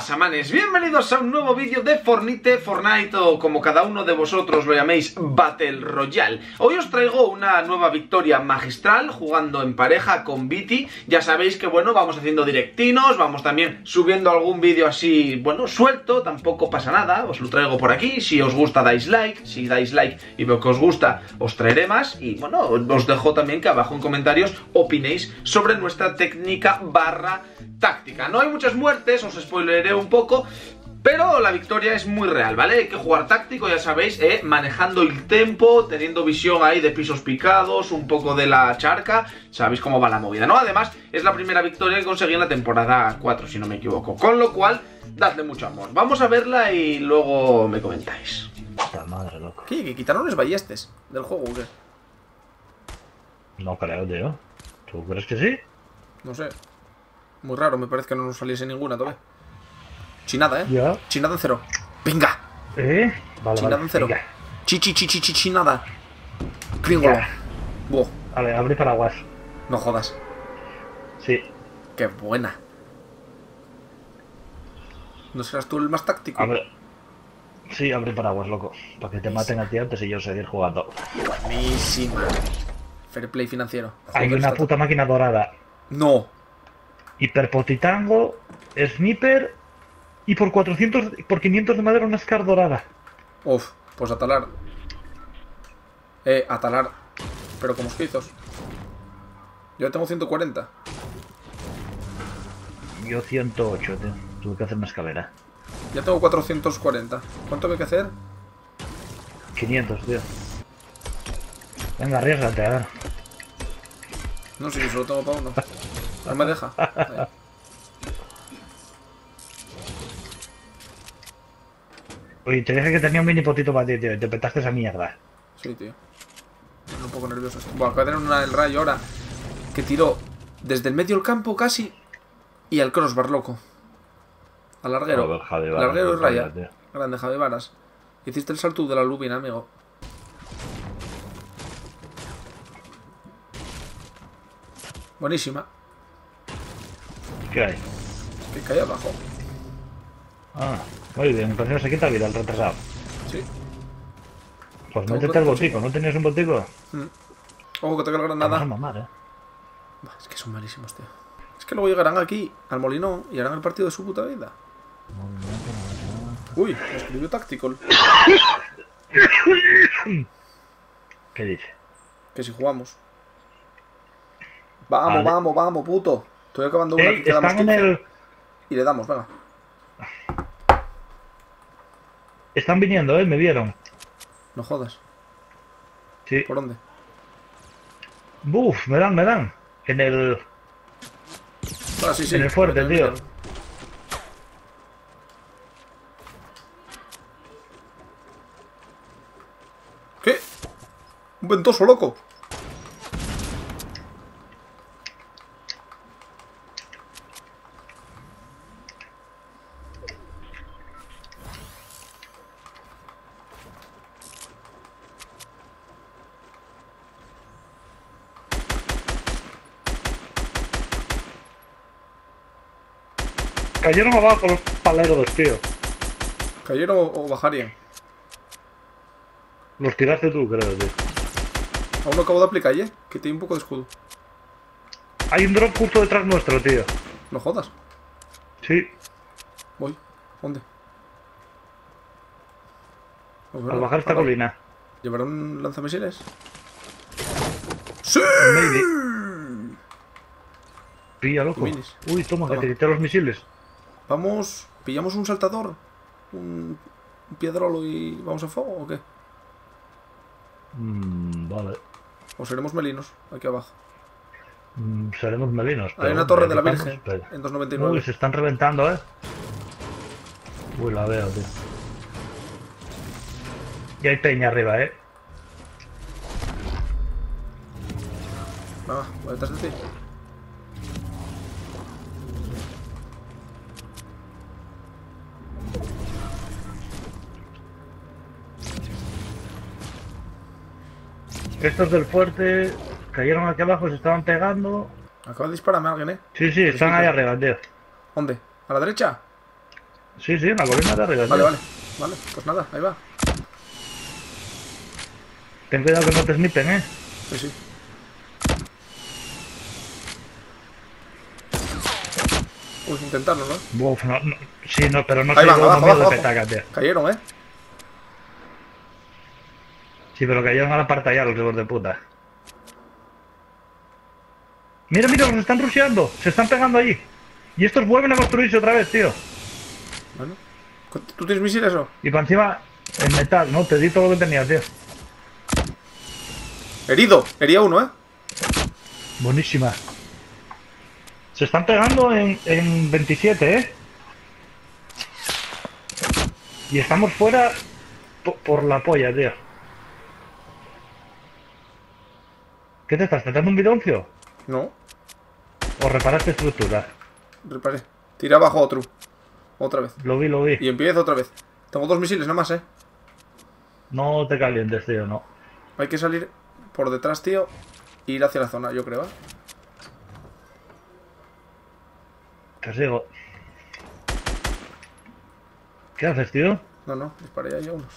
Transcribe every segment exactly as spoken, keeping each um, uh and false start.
pasa, manes? Bienvenidos a un nuevo vídeo de Fornite, Fortnite o como cada uno de vosotros lo llaméis, Battle Royale. Hoy os traigo una nueva victoria magistral jugando en pareja con Viti. Ya sabéis que, bueno, vamos haciendo directinos, vamos también subiendo algún vídeo así, bueno, suelto, tampoco pasa nada, os lo traigo por aquí. Si os gusta dais like, si dais like y veo que os gusta, os traeré más. Y bueno, os dejo también que abajo en comentarios opinéis sobre nuestra técnica barra táctica. No hay muchas muertes, os spoileré un poco, pero la victoria es muy real, ¿vale? Hay que jugar táctico, ya sabéis, eh, manejando el tempo, teniendo visión ahí de pisos picados, un poco de la charca, sabéis cómo va la movida, ¿no? Además, es la primera victoria que conseguí en la temporada cuatro, si no me equivoco, con lo cual, dadle mucho amor. Vamos a verla y luego me comentáis. Puta madre, loco. ¿Qué? ¿Que quitaron los ballestes del juego o qué? No creo, tío. ¿Tú crees que sí? No sé. Muy raro, me parece que no nos saliese ninguna todavía. Chinada, ¿eh? Ya. Chinada en cero. ¡Venga! ¿Eh? Vale, Chinada vale. en cero. Venga. Chi, chi, chi, chi, chi, chinada. Gringolo. Ya. Buah, Vale, abre paraguas. no jodas. Sí. Qué buena. ¿No serás tú el más táctico? Abre. Sí, abre paraguas, loco. Para que te maten a ti antes y yo seguir jugando. Buenísima. Fair play financiero. Hay Joder, una está puta máquina dorada. to- No. Hiperpotitango, sniper y por cuatrocientos, por quinientos de madera una Scar dorada. Uf, pues atalar. Eh, atalar. Pero con mosquitos. Yo tengo ciento cuarenta. Yo ciento ocho, tío. Tuve que hacer una escalera. Ya tengo cuatrocientos cuarenta. ¿Cuánto hay que hacer? quinientos, tío. Venga, arriesgate, a ver. No sé, yo solo tengo para uno. No me deja. Ahí. Oye, te dije que tenía un mini potito para ti, tío. Y te petaste esa mierda. Sí, tío. Estoy un poco nervioso. Buah, acaba de tener una del rayo ahora. Que tiró desde el medio del campo casi. Y al crossbar, loco. Al larguero. Joder, Javi Varas, Larguero y qué raya. joder, tío. Grande, Javi Varas. Hiciste el salto de la lubina, amigo. Buenísima. ¿Qué hay? Que cae abajo. Ah, muy bien, entonces no se quita vida el retrasado. Sí. Pues Está un métete al botico. botico, ¿no tenías un botico? Mm. Ojo que te cargan Te vas a nada. mamar, eh. Bah, es que son malísimos, tío. Es que luego llegarán aquí, al Molinón, y harán el partido de su puta vida. Uy, me escribió Tactical. ¿Qué dice? Que si jugamos. Vamos, Vale. vamos, vamos, puto. Estoy acabando una Ey, que quedamos están en quince. el... Y le damos, venga. Están viniendo, eh, me vieron. No jodas. Sí. ¿Por dónde? Buf, me dan, me dan. En el... Ah, sí, sí. En el fuerte, Me tío. miran. ¿Qué? Un ventoso, loco. Cayeron abajo los paleros, tío. ¿Cayeron o, o bajarían? Los tiraste tú, creo, tío. Aún no acabo de aplicar, ¿eh? Que tiene un poco de escudo. Hay un drop justo detrás nuestro, tío. No jodas. Sí, Voy. ¿Dónde? Pues al verdad, bajar esta ahora. colina. ¿Llevarán lanzamisiles? ¡Sí! Maybe. Pilla, loco. Minis. Uy, toma, que Toma. te quité los misiles. Vamos, pillamos un saltador, un, un piedrolo y vamos a fuego o qué? Mm, vale. O seremos melinos aquí abajo. Mm, seremos melinos. Hay pero una torre de la vamos, Virgen pero- en dos noventa y Uy, nueve. se están reventando, eh. Uy, la veo, tío. Y hay peña arriba, eh. Ah, voy detrás de ti. Estos del fuerte cayeron aquí abajo, se estaban pegando. Acaba de dispararme alguien, ¿eh? Sí, sí, están ahí arriba, tío. ¿Dónde? ¿A la derecha? Sí, sí, en la colina de arriba. Vale, tío. vale. Vale, pues nada, ahí va. Ten cuidado que no te snipen, eh. Sí, sí. Uy, intentarlo, ¿no? Uf, no, no, sí, no, pero no Ahí sé van, cómo abajo, miedo de abajo, petaca, abajo. tío. Cayeron, ¿eh? Sí, pero cayeron a la parte allá los hijos de puta. Mira, mira, los están rusheando. Se están pegando allí. Y estos vuelven a construirse otra vez, tío. Bueno. ¿Tú tienes misiles o? Y para encima, en metal, ¿no? Te di todo lo que tenía, tío. Herido. Hería uno, ¿eh? Buenísima. Se están pegando en, en veintisiete, ¿eh? Y estamos fuera po- por la polla, tío. ¿Qué te estás tratando un bidoncio? No. ¿O reparaste estructura? Reparé. Tira abajo otro. Otra vez. Lo vi, lo vi. Y empiezo otra vez. Tengo dos misiles nada más, ¿eh? No te calientes, tío, no. Hay que salir por detrás, tío. E ir hacia la zona, yo creo, ¿eh? Te sigo. ¿Qué haces, tío? No, no, disparé ahí a unos.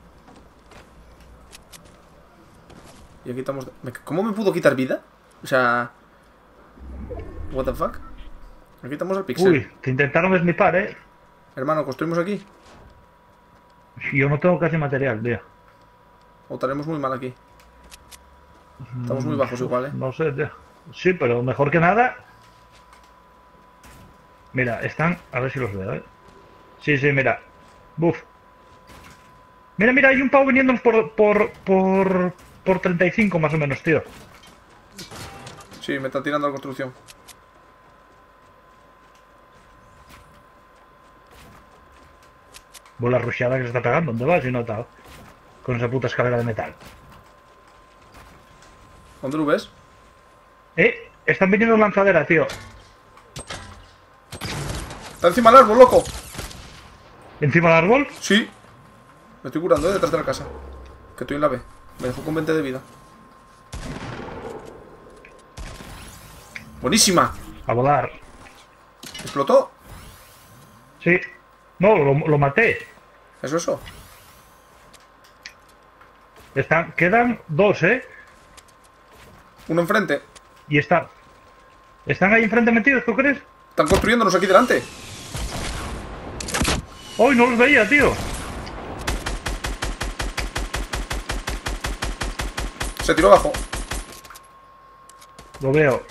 Y aquí quitamos... ¿Cómo me pudo quitar vida? O sea... What the fuck? Aquí quitamos el pixel. Uy, te intentaron snipar, ¿eh? Hermano, ¿construimos aquí? Yo no tengo casi material, tío. ¿O estaremos muy mal aquí? Estamos muy bajos igual, ¿eh? No sé, tío. Sí, pero mejor que nada. Mira, están... A ver si los veo, ¿eh? Sí, sí, mira. Buf. Mira, mira, hay un pavo viniendo por... Por... Por... Por treinta y cinco más o menos, tío. Sí, me está tirando la construcción. Vos la rusheada que se está pegando. ¿Dónde vas? Y no tal. Con esa puta escalera de metal. ¿Dónde lo ves? Eh, están viniendo lanzadera, tío. Está encima del árbol, loco. ¿Encima del árbol? Sí. Me estoy curando, ¿eh? Detrás de la casa. Que estoy en la B. Me dejó con veinte de vida. Buenísima. A volar. ¿Explotó? Sí. No, lo, lo maté. ¿Eso, eso? Están, quedan dos, ¿eh? Uno enfrente. Y están... ¿Están ahí enfrente metidos, tú crees? Están construyéndonos aquí delante. ¡Hoy no los veía, tío! Se tiró abajo. Lo veo.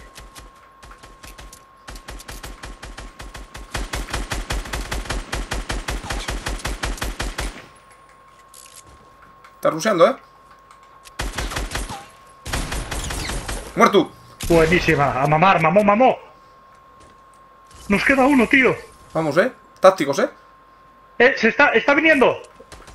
Está rusheando, ¿eh? ¡Muerto! Buenísima. A mamar, mamó, mamó. Nos queda uno, tío. Vamos, ¿eh? Tácticos, ¿eh? Eh, se está, está viniendo.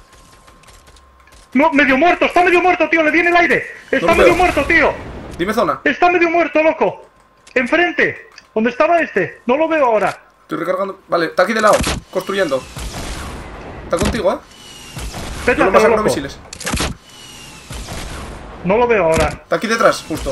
No, medio muerto, está medio muerto, tío. Le viene el aire. Está No lo medio veo. muerto, tío. Dime zona. Está medio muerto, loco. Enfrente. ¿Dónde estaba este? No lo veo ahora. Estoy recargando. Vale, está aquí de lado. Construyendo. Está contigo, ¿eh? Yo Vete lo a masacro loco. misiles. No lo veo ahora. Está aquí detrás, justo.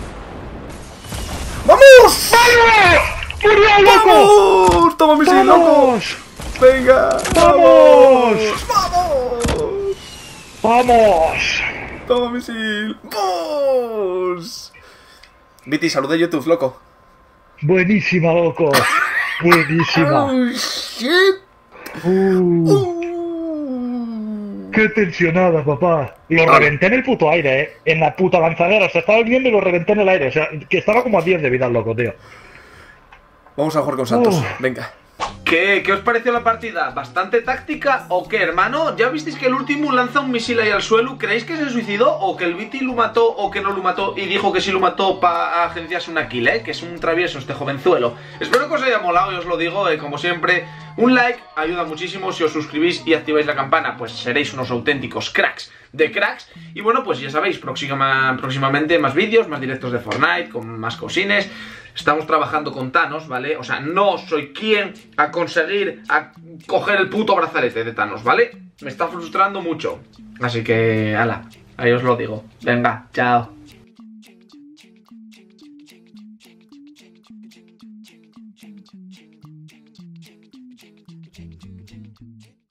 ¡Vamos! ¡Vamos! ¡Murió, loco! ¡Vamos! ¡Toma misil, loco! ¡Vamos! ¡Venga! ¡Vamos! ¡Vamos! ¡Vamos! ¡Toma misil! ¡Vamos! Viti, salud de YouTube, loco. Buenísima, loco. Buenísima. ¡Oh, shit! Uh, Uh. ¡Qué tensionada, papá! Lo reventé en el puto aire, eh. En la puta lanzadera. Se estaba viendo y lo reventé en el aire. O sea, que estaba como a diez de vida, el loco, tío. Vamos a jugar con Santos. Uh. Venga. ¿Qué, ¿Qué os pareció la partida? ¿Bastante táctica o qué, hermano? ¿Ya visteis que el último lanza un misil ahí al suelo? ¿Creéis que se suicidó o que el Viti lo mató o que no lo mató y dijo que sí lo mató para agenciarse una kill, eh? Que es un travieso este jovenzuelo. Espero que os haya molado y os lo digo, eh, como siempre, un like ayuda muchísimo. Si os suscribís y activáis la campana, pues seréis unos auténticos cracks de cracks. Y bueno, pues ya sabéis, próxima, próximamente más vídeos, más directos de Fortnite, con más cosines. Estamos trabajando con Thanos, ¿vale? O sea, no soy quien a conseguir a coger el puto brazalete de Thanos, ¿vale? Me está frustrando mucho. Así que, ala, ahí os lo digo. Venga, chao. Chao.